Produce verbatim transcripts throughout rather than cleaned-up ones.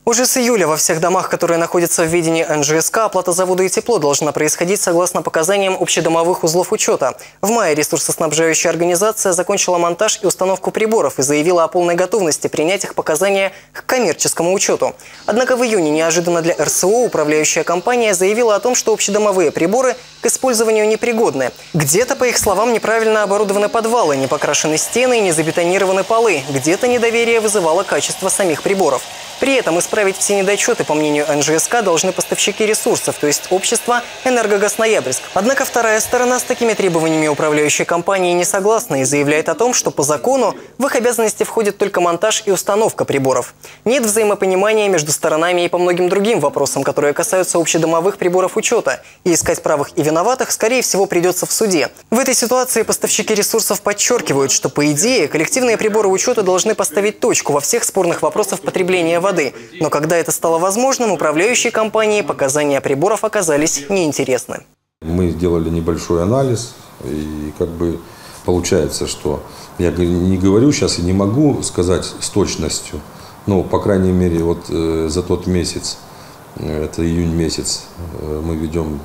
Уже с июля во всех домах, которые находятся в ведении эн жэ эс ка, оплата за воду и тепло должна происходить согласно показаниям общедомовых узлов учета. В мае ресурсоснабжающая организация закончила монтаж и установку приборов и заявила о полной готовности принять их показания к коммерческому учету. Однако в июне неожиданно для эр эс о управляющая компания заявила о том, что общедомовые приборы к использованию непригодны. Где-то, по их словам, неправильно оборудованы подвалы, не покрашены стены и не забетонированы полы. Где-то недоверие вызывало качество самих приборов. При этом исправить все недочеты, по мнению эн жэ эс ка, должны поставщики ресурсов, то есть общество «Энергогаз Ноябрьск». Однако вторая сторона с такими требованиями управляющей компании не согласна и заявляет о том, что по закону в их обязанности входит только монтаж и установка приборов. Нет взаимопонимания между сторонами и по многим другим вопросам, которые касаются общедомовых приборов учета. И искать правых и виноватых, скорее всего, придется в суде. В этой ситуации поставщики ресурсов подчеркивают, что, по идее, коллективные приборы учета должны поставить точку во всех спорных вопросах потребления воды. Но когда это стало возможным, управляющей компании показания приборов оказались неинтересны. Мы сделали небольшой анализ, и как бы получается, что я не говорю сейчас и не могу сказать с точностью, но, по крайней мере, вот э, за тот месяц, это июнь месяц, э, мы ведем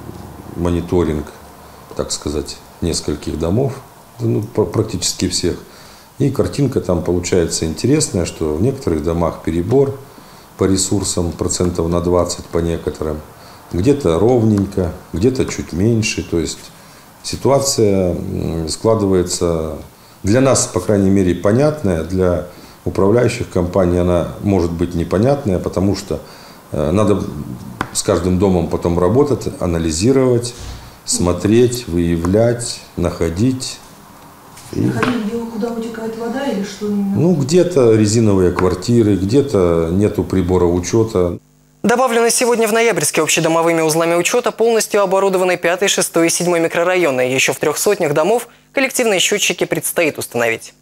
мониторинг, так сказать, нескольких домов, ну, практически всех. И картинка там получается интересная, что в некоторых домах перебор по ресурсам процентов на двадцать по некоторым, где-то ровненько, где-то чуть меньше. То есть ситуация складывается для нас, по крайней мере, понятная, для управляющих компаний она может быть непонятная, потому что надо с каждым домом потом работать, анализировать, смотреть, выявлять, находить. И... Куда утекает вода или что именно? Ну, где-то резиновые квартиры, где-то нету прибора учета. Добавлено сегодня в Ноябрьске общедомовыми узлами учета полностью оборудованы пятый, шестой и седьмой микрорайоны. Еще в трех сотнях домов коллективные счетчики предстоит установить.